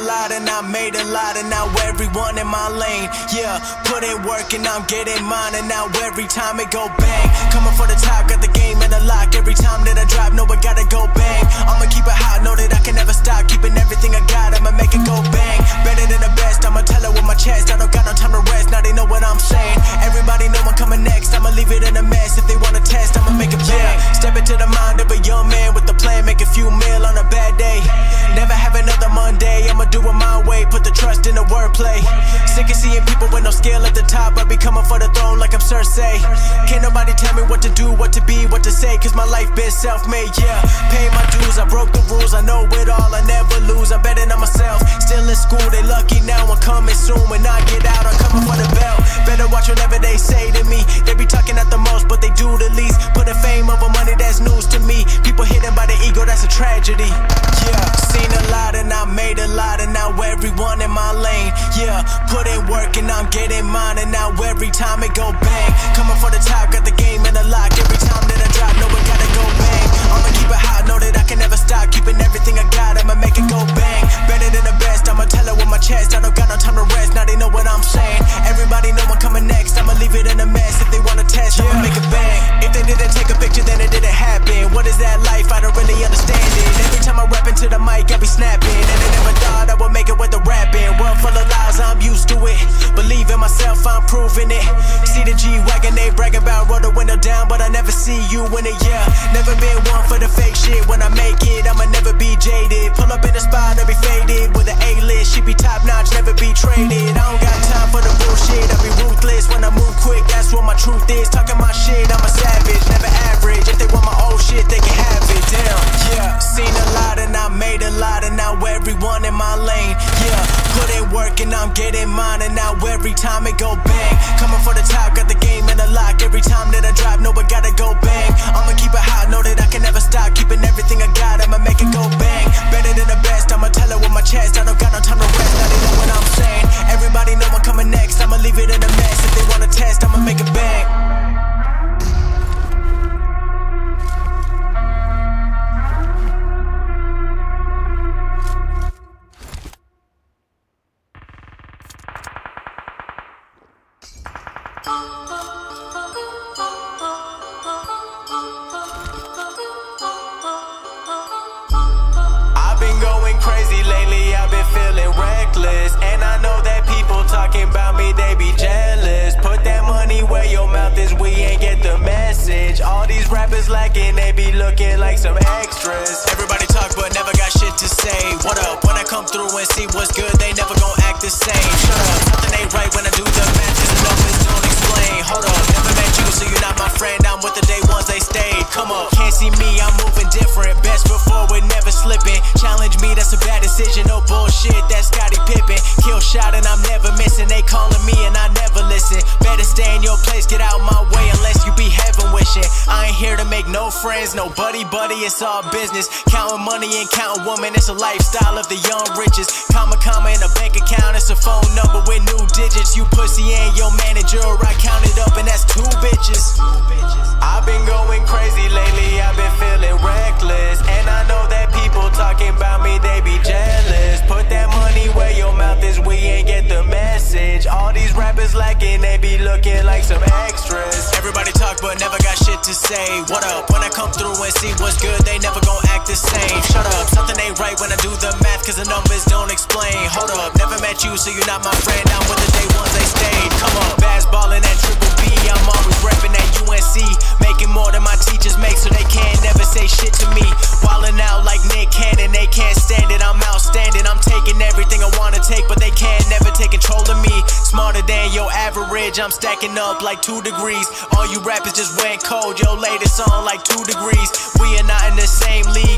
lot and I made a lot, and now everyone in my lane. Yeah, put in work and I'm getting mine, and now every time it go bang. Coming for the top, got the game in the lock. Every time that I drop, know I gotta go bang. I'ma keep it hot, know that I can never stop. Keeping everything I got, I'ma make it go bang. Better than the best, I'ma tell it with my chest. I don't got no time to rest, now they know what I'm saying. Everybody know I'm coming next, I'ma leave it in a mess. If they wanna test, I'ma make it bang. Step into the mind of a young man with a plan, make a few mil on a bad day. Never have another Monday, I'ma do it my way. Put the trust in the wordplay. Sick of seeing people with no skill at the top. I be coming for the throne like I'm Cersei. Can't nobody tell me what to do, what to be, what to say, cause my life been self-made, yeah. Pay my dues, I broke the rules, I know it all, I never lose. I'm betting on myself, still in school, they lucky now. I'm coming soon, when I get out, I'm coming for the belt. Better watch whatever they say to me. They be talking at the most, but they do the least. Put a fame over money, that's news to me. People hidden by the ego, that's a tragedy. Yeah, seen a lot and I made a lot, and now everyone in my lane. Yeah, put in work and I'm getting mine, and now every time it go bang. Coming for the top, got the game in the lock. Every time that I drop, know I gotta go bang. I'ma keep it hot, know that I can never stop. Keeping everything I got, I'ma make it go bang. Better than the best, I'ma tell it with my chest. I don't got no time to rest, now they know what I'm saying. Everybody know I'm coming next, I'ma leave it in a mess. If they wanna test, I'ma make it bang. If they didn't take a picture, then it didn't happen. What is that life? I don't really understand it. Every time I rap into the mic, I be snapping, and I never thought I would make it with the rapping. World full of lies, I'm used to it. Believe in myself, I'm proving it. See the G-Wagon, they bragging about, roll the window down, but I never see you in it, yeah. Never been one for the fake shit. When I make it, I'ma never be jaded. Pull up in the spot, I'll be faded. With an A-list, she be top notch, never be traded. I don't got time for the bullshit, I be ruthless. When I move quick, that's what my truth is. Talking my shit, I'm a savage, never average. If they want my old shit, they can have it, damn. Yeah, seen a lot and I made a lot, and now everyone in my lane. Yeah, put in work and I'm getting mine, and now every time it go bang. Coming for the top, got the game in the lock. Every time that I drop, know I gotta go bang. I'ma keep it hot, know that I can never stop. Keeping everything I got, I'ma make it go bang. Better than the best, I'ma tell it with my chest. I don't got no time to rest, now they know what I'm saying. Everybody know I'm coming next, I'ma leave it in a mess. If they wanna test, I'ma make it bang. I've been going crazy lately, I've been feeling reckless, and I know that people talking about me, they be jealous. Put that money where your mouth is, we ain't get the message. All these rappers lacking, they be looking like some extras. Everybody talk but never got shit to say. What up? When I come through and see what's good, they never gon' act the same. Shut up, something ain't right when I do the math, cause the numbers don't explain. Hold up, never met you, so you're not my friend. I'm with the day ones, they stayed. Come up, can't see me, I'm moving different. Best foot forward, never slipping. Challenge me, that's a bad decision. No bullshit, that's Scottie Pippen. Kill shot and I'm never missing. They calling me and I never listen. Better stay in your place, get out my way unless you be heaven wishing. I ain't here to make no friends, no buddy, it's all business. Counting money and counting women, it's a lifestyle of the young riches. Comma in a bank account, it's a phone number with new digits. You pussy ain't your manager, I count it up and that's 2 bitches. I've been going crazy lately, I've been feeling reckless, and I know that people talking about me, they be jealous. Put that money where your mouth is, we ain't get the message. All these rappers lacking, they be looking like some extras. Everybody talk but never got shit to say. What up? When I come through and see what's good, they never gon' act the same. Shut up, something ain't right when I do the math, cause the numbers don't explain. Hold up, never met you, so you're not my friend. I'm with the day ones, they stayed. Come on, Bass ballin' at Triple B, I'm always reppin' at UNC. Making more than my teachers make, so they can't never say shit to me. Wildin' out like Nick Cannon, they can't stand it, I'm outstanding. I'm taking everything I wanna take, but they can't never take control of me. Smarter than your average, I'm stacking up like 2 degrees. All you rappers just went cold, your latest song like 2 degrees. We are not in the same league,